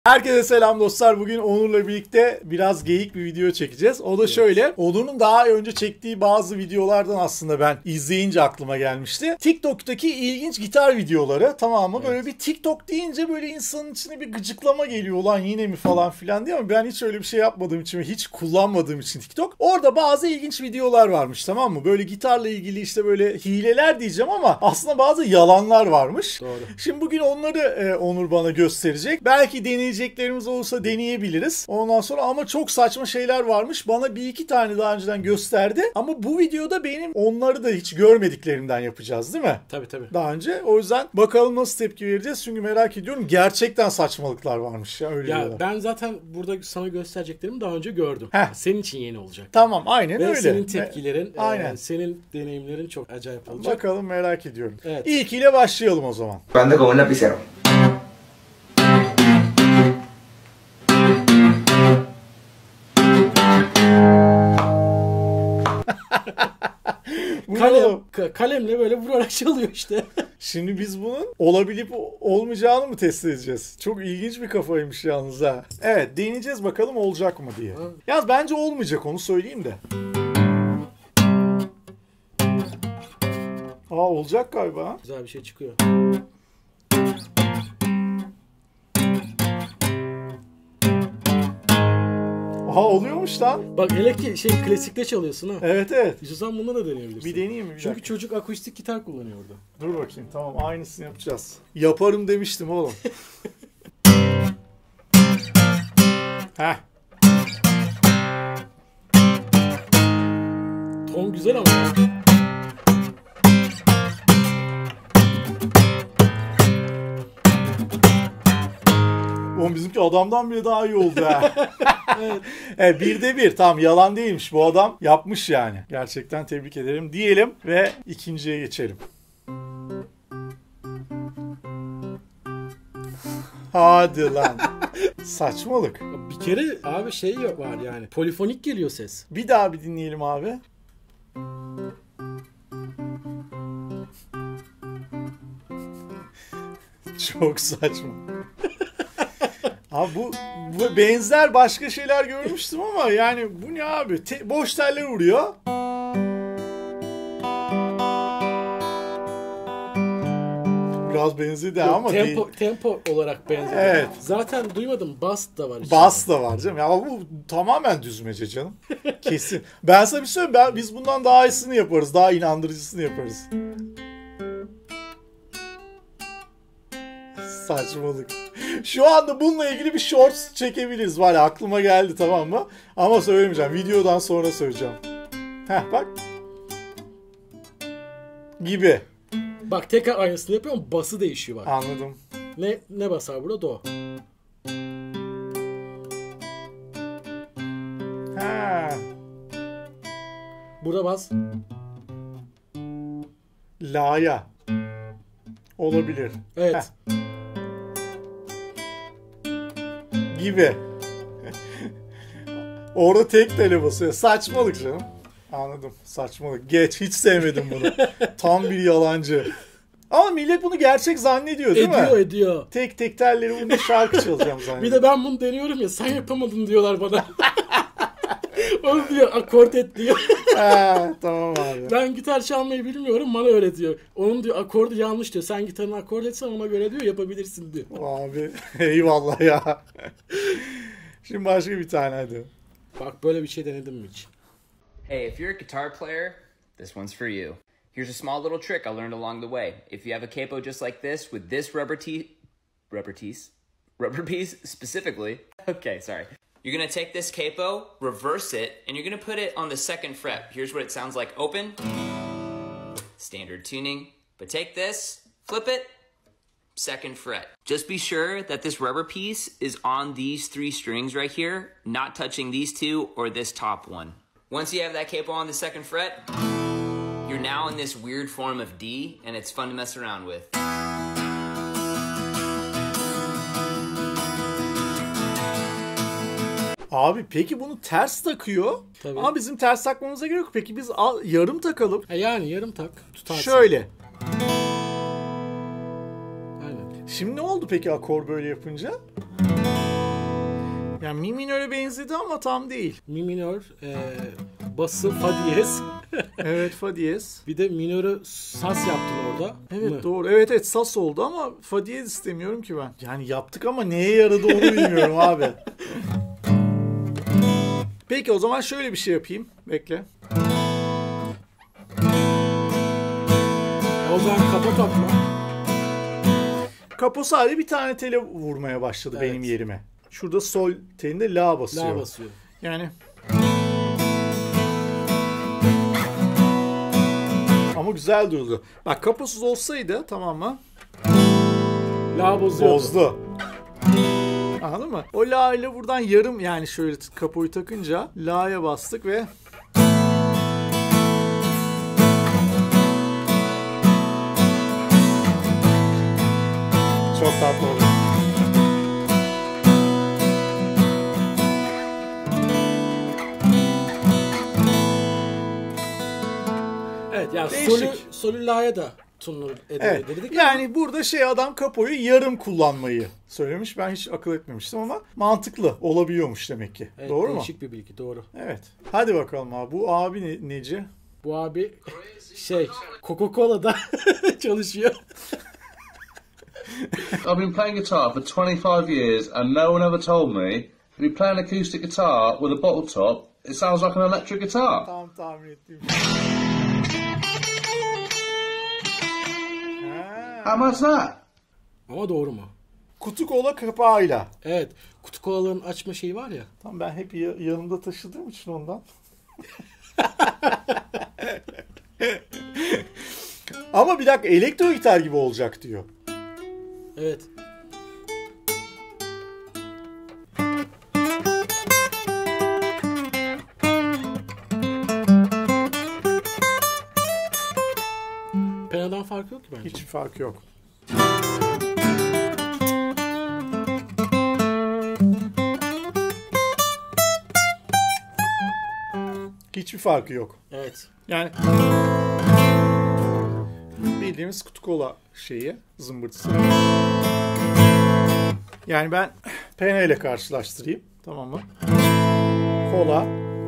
Herkese selam dostlar. Bugün Onur'la birlikte biraz geyik bir video çekeceğiz. O da şöyle. Onur'un daha önce çektiği bazı videolardan aslında ben izleyince aklıma gelmişti. TikTok'taki ilginç gitar videoları, tamam mı? Evet. Böyle bir TikTok deyince böyle insanın içine bir gıcıklama geliyor. Lan yine mi falan filan diye, ama ben hiç öyle bir şey yapmadığım için ve hiç kullanmadığım için TikTok. Orada bazı ilginç videolar varmış, tamam mı? Böyle gitarla ilgili işte böyle hileler diyeceğim ama aslında bazı yalanlar varmış. Doğru. Şimdi bugün onları Onur bana gösterecek. Belki deneyeceklerimiz olursa deneyebiliriz. Ondan sonra ama çok saçma şeyler varmış. Bana bir iki tane daha önceden gösterdi. Ama bu videoda benim onları da hiç görmediklerimden yapacağız, değil mi? Tabii. Daha önce. O yüzden bakalım nasıl tepki vereceğiz. Çünkü merak ediyorum. Gerçekten saçmalıklar varmış ya. Öyle diyorlar. Ben zaten burada sana göstereceklerimi daha önce gördüm. Senin için yeni olacak. Tamam, aynen ve öyle. Ve senin tepkilerin, aynen. Senin deneyimlerin çok acayip olacak. Bakalım, merak ediyorum. Evet. İlkiyle başlayalım o zaman. Anda con un lapicero. Kalemle böyle vurarak çalıyor işte. Şimdi biz bunun olabilip olmayacağını mı test edeceğiz? Çok ilginç bir kafaymış yalnız ha. Evet, deneyeceğiz bakalım olacak mı diye. Yalnız bence olmayacak, onu söyleyeyim de. Olacak galiba. Güzel bir şey çıkıyor. Oluyormuş lan. Bak hele ki klasikte çalıyorsun ha. Evet. İstiyorsan bunu da deneyebilirsin. Bir deneyeyim mi? Çünkü çocuk akustik gitar kullanıyor orada. Dur bakayım, tamam, aynısını yapacağız. Yaparım demiştim oğlum. Ton güzel ama ya. Oğlum bizimki adamdan bile daha iyi oldu ha. Evet, 1'de 1. Tamam, yalan değilmiş. Bu adam yapmış yani. Gerçekten tebrik ederim diyelim ve ikinciye geçelim. Hadi lan. Saçmalık. Bir kere abi var yani. Polifonik geliyor ses. Bir daha bir dinleyelim abi. Çok saçma. Abi bu benzer başka şeyler görmüştüm ama yani bu ne abi? Boş teller vuruyor. Biraz benzedi ama tempo olarak benziyor. Evet. Zaten duymadım, bass da var içinde. Bass da var canım. Ya bu tamamen düzmece canım. Kesin. Ben sana bir söyleyeyim, biz bundan daha iyisini yaparız. Daha inandırıcısını yaparız. Saçmalık. Şu anda bununla ilgili bir shorts çekebiliriz. Var ya, aklıma geldi, tamam mı? Ama söylemeyeceğim. Videodan sonra söyleyeceğim. Bak. Gibi. Bak tekrar aynısını yapıyor ama bası değişiyor bak. Anladım. Ne basar burada? Do. Burada bas. La'ya. Olabilir. Evet. Gibi. Orada tek tele basıyor. Saçmalık canım. Anladım. Saçmalık. Geç. Hiç sevmedim bunu. Tam bir yalancı. Ama millet bunu gerçek zannediyor, değil mi? Ediyor. Tek telleri bunu şarkı çalacağım zannediyor. Bir de ben bunu deniyorum ya, sen yapamadın diyorlar bana. Onu diyor, akort et diyor. Tamam abi. Ben gitar çalmayı bilmiyorum, bana öğretiyor. Onun diyor akordu yanlış diyor. Sen gitarını akord etsen ona göre diyor yapabilirsin diyor. Abi eyvallah ya. Şimdi başka bir tane hadi. Bak böyle bir şey denedim mi hiç? Hey, if you're a guitar player, this one's for you. Here's a small little trick I learned along the way. If you have a capo just like this with this rubber piece specifically. Okay, sorry. You're gonna take this capo, reverse it, and you're gonna put it on the second fret. Here's what it sounds like. Open. Standard tuning. But take this, flip it, second fret. Just be sure that this rubber piece is on these 3 strings right here, not touching these 2 or this top one. Once you have that capo on the second fret, you're now in this weird form of D, and it's fun to mess around with. Abi peki bunu ters takıyor. Tabii. Ama bizim ters takmamıza gerek yok. Peki biz yarım takalım. Yani yarım tak. Tutarsın. Şöyle. Aynen. Şimdi ne oldu peki akor böyle yapınca? Yani mi minöre benzedi ama tam değil. Mi minör, bası fa diyez. Evet, fa diyez. Bir de minörü sas yaptın orada. Evet mı? doğru. Evet sas oldu ama fa diyez istemiyorum ki ben. Yani yaptık ama neye yaradı onu bilmiyorum abi. Peki o zaman şöyle bir şey yapayım. Bekle. O zaman kapat atma. Kapo sadece bir tane tele vurmaya başladı Evet. benim yerime. Şurada sol telinde la basıyor. La basıyor. Yani ama güzel durdu. Bak kaposuz olsaydı, tamam mı? La bozuyordu. Bozdu. Anladın mı? O la ile buradan yarım, yani şöyle kapoyu takınca la'ya bastık ve çok tatlı oldu. Evet yani Değişik. solü la'ya da tunur Evet. dedik. Yani burada adam kapoyu yarım kullanmayı söylemiş. Ben hiç akıl etmemiştim ama mantıklı olabiliyormuş demek ki. Evet, Doğru mu? değişik bir bilgi, doğru. Evet. Hadi bakalım abi. Bu abi neci? Bu abi Coca-Cola'da çalışıyor. I've been playing guitar for 25 years and no one ever told me if you play an acoustic guitar with a bottle top, it sounds like an electric guitar. Tam tahmin ettiğim. How mad's that? Ama doğru mu? Kutu kola kapağıyla. Evet. Kutu kolaların açma şeyi var ya. Tam ben hep yanımda taşıdığım için ondan. Ama bir dakika, elektro gitar gibi olacak diyor. Evet. Pena'dan farkı yok ki bence. Hiçbir fark yok. Hiçbir farkı yok. Evet. Yani bildiğimiz kutu kola şeyi, zımbırtısı. Yani ben pena ile karşılaştırayım. Tamam mı? Kola.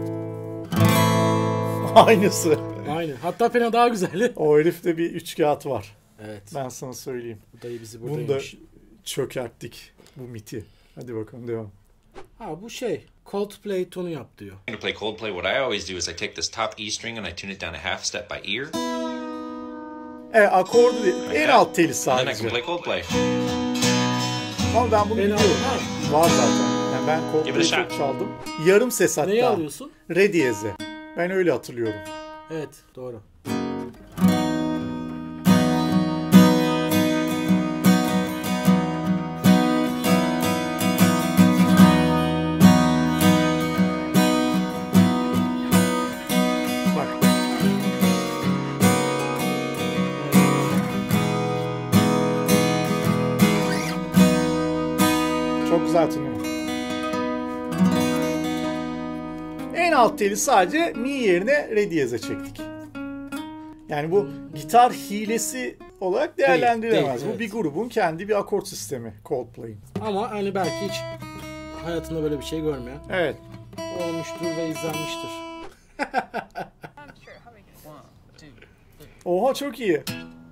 Aynısı. Aynen. Hatta Pena daha güzel. O herifte bir üçkağıt var. Evet. Ben sana söyleyeyim. Bu dayı bizi Bunu da buradaymış. çökerttik. Bu miti. Hadi bakalım devam. Ha bu Coldplay tonu yap diyor. To play Coldplay, what I always do is I take this top E string and I tune it down a half step by ear. Akordu değil. En alt teli And then I can sadece. play Coldplay. Ama ben bunu En alt- biliyorum. Ha. Var zaten. Yani ben Give Coldplay'i it a çok shot. çaldım. Yarım ses hatta. Neyi alıyorsun? Re diyeze. Ben öyle hatırlıyorum. Evet doğru. Bak. Çok güzel tınlıyor. En alt teli sadece mi yerine re diyeze çektik. Yani bu gitar hilesi olarak değerlendirilemez. değil, Bu bir evet. grubun kendi bir akort sistemi, Coldplay'in. Ama hani belki hiç hayatında böyle bir şey görmeyen Evet. olmuştur ve izlenmiştir. Oha çok iyi.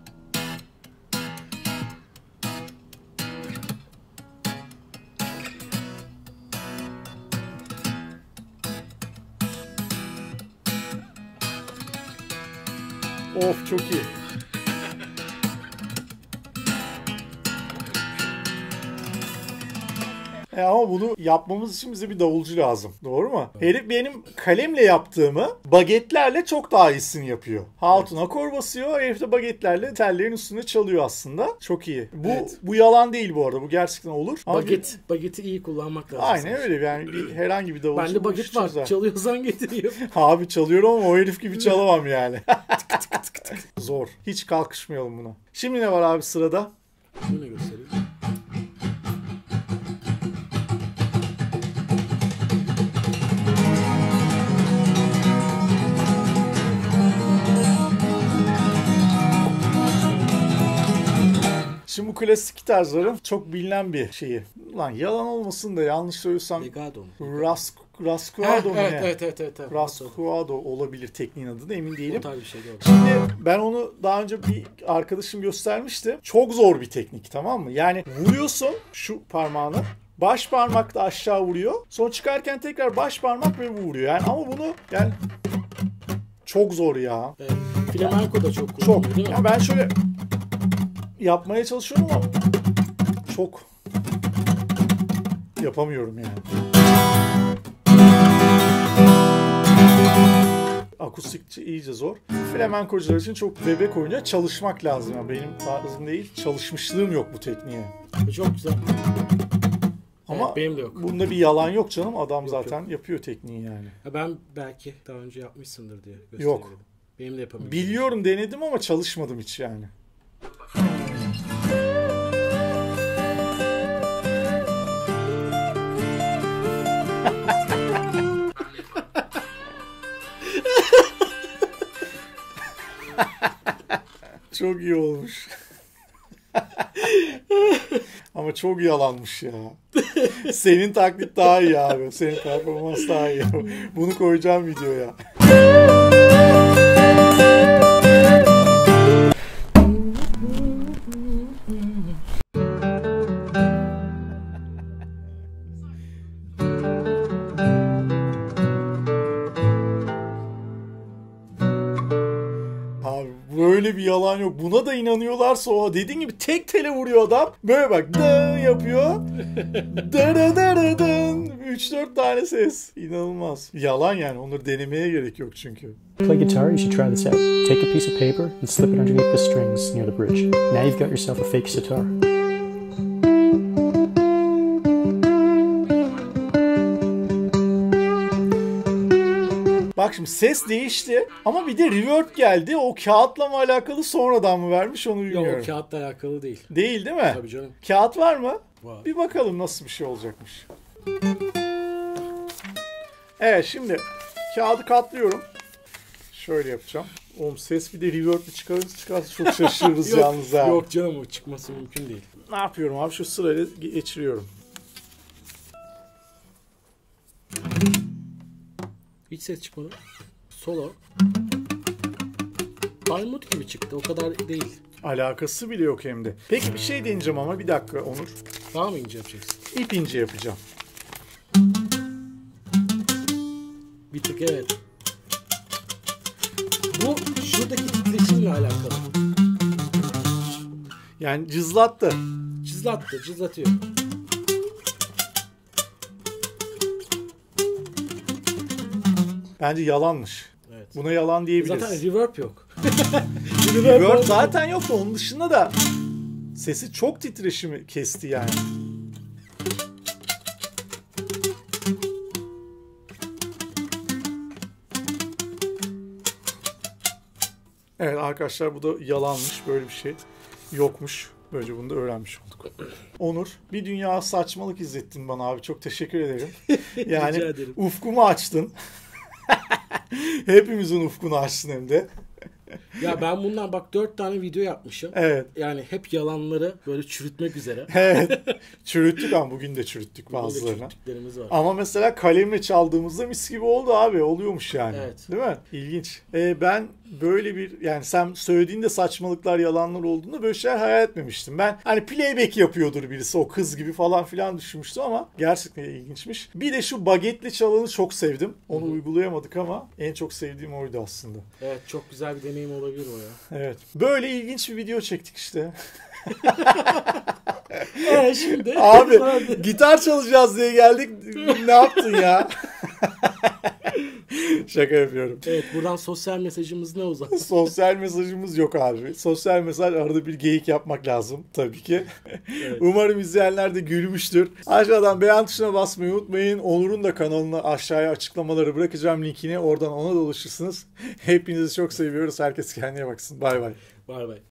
Of çok iyi. Ama bunu yapmamız için bize bir davulcu lazım. Doğru mu? Herif benim kalemle yaptığımı bagetlerle çok daha iyisini yapıyor. Hatun akor basıyor. Herif de bagetlerle tellerin üstünde çalıyor aslında. Çok iyi. Bu yalan değil bu arada. Bu gerçekten olur. Ama Bageti iyi kullanmak lazım. aynen öyle. Yani herhangi bir davulcu. Bende bu baget işi var. çözer. Çalıyorsan getireyim. Abi çalıyorum ama o herif gibi çalamam yani. Zor. Hiç kalkışmayalım buna. Şimdi ne var abi sırada? Şunu göstereyim. Şimdi bu klasik gitarların çok bilinen bir şeyi. Lan yalan olmasın da yanlış söylüyorsam Legado mu? Rascuado mu ne? Evet. Rascuado olabilir tekniğin adı da emin değilim. O tarz bir şey doğru. Şimdi ben onu daha önce bir arkadaşım göstermişti. Çok zor bir teknik, tamam mı? Yani vuruyorsun şu parmağını. Baş parmak da aşağı vuruyor. Sonra çıkarken tekrar baş parmak ve vuruyor. Yani ama bunu yani çok zor ya. Evet. Flamenco da çok Çok. değil mi? Yani ben şöyle yapmaya çalışıyorum ama çok yapamıyorum yani. Akustikçi iyice zor. Flamenkocular için çok bebek oyunu, çalışmak lazım. Yani benim tarzım değil, çalışmışlığım yok bu tekniğe. Çok güzel. Ama evet, benim de yok. Bunda bir yalan yok canım. Adam zaten yapıyor tekniği yani. Ben belki daha önce yapmışsındır diye göstereyim. Yok. Benim de yapamıyorum. Biliyorum, denedim ama çalışmadım hiç yani. Çok iyi olmuş. Ama çok yalanmış ya. Senin taklit daha iyi abi. Senin performans daha iyi. Bunu koyacağım videoya. Böyle bir yalan yok. Buna da inanıyorlarsa o. Dediğin gibi tek tele vuruyor adam. Böyle bak dın yapıyor. Dın. 3-4 tane ses. İnanılmaz. Yalan yani. Onları denemeye gerek yok çünkü. Play guitar, you should try this out. Take a piece of paper and slip it underneath the strings near the bridge. Now you've got yourself a fake sitar. Bak şimdi ses değişti ama bir de reverb geldi. O kağıtla mı alakalı, sonradan mı vermiş onu bilmiyorum. Yok, o kağıtla alakalı değil. Değil mi? Tabii canım. Kağıt var mı? Var. Bir bakalım nasıl bir şey olacakmış. Evet, şimdi kağıdı katlıyorum. Şöyle yapacağım. Oğlum ses bir de reverb'li çıkarsa çok şaşırırız yalnız ha. Yok canım, o çıkması mümkün değil. Ne yapıyorum abi? Şu sırayla geçiriyorum. Hiç ses çıkmadı. Solo. Armut gibi çıktı. O kadar değil. Alakası bile yok hem de. Peki bir şey deneyeceğim ama bir dakika Onur. Daha mı ince yapacaksın? İp ince yapacağım. Bir tık evet. Bu şuradaki titreşimle alakalı. Yani cızlattı. Cızlatıyor. Bence yalanmış. Evet. Buna yalan diyebiliriz. Zaten reverb yok. Reverb zaten yok da onun dışında da sesi çok titreşimi kesti yani. Evet arkadaşlar, bu da yalanmış. Böyle bir şey yokmuş. Böylece bunu da öğrenmiş olduk. Onur, bir dünya saçmalık izlettin bana abi. Çok teşekkür ederim. Yani Rica ederim. ufkumu açtın. Hepimizin ufkunu açtın hem de. Ya ben bundan bak 4 tane video yapmışım. Evet. Yani hep yalanları böyle çürütmek üzere. Evet. Çürüttük ama bugün de çürüttük Böyle bazılarını. çürüttüklerimiz var. Ama mesela kalemle çaldığımızda mis gibi oldu abi. Oluyormuş yani. Evet. Değil mi? İlginç. Ben böyle bir, yani sen söylediğinde saçmalıklar, yalanlar olduğunda böyle şeyler hayal etmemiştim. Ben hani playback yapıyordur birisi, o kız gibi falan filan düşünmüştüm ama gerçekten ilginçmiş. Bir de şu bagetli çalanı çok sevdim. Onu uygulayamadık ama en çok sevdiğim oydu aslında. Evet, çok güzel bir deneyim olabilir o ya. Evet. Böyle ilginç bir video çektik işte. Şimdi Abi gitar çalacağız diye geldik. Ne yaptın ya? Şaka yapıyorum. Evet, buradan sosyal mesajımız ne o zaman? Sosyal mesajımız yok abi. Sosyal mesaj, arada bir geyik yapmak lazım tabii ki. Evet. Umarım izleyenler de gülmüştür. Aşağıdan beğen tuşuna basmayı unutmayın. Onur'un da kanalını aşağıya açıklamaları bırakacağım linkini. Oradan ona da ulaşırsınız. Hepinizi çok seviyoruz. Herkes kendine baksın. Bay bay. Bay bay.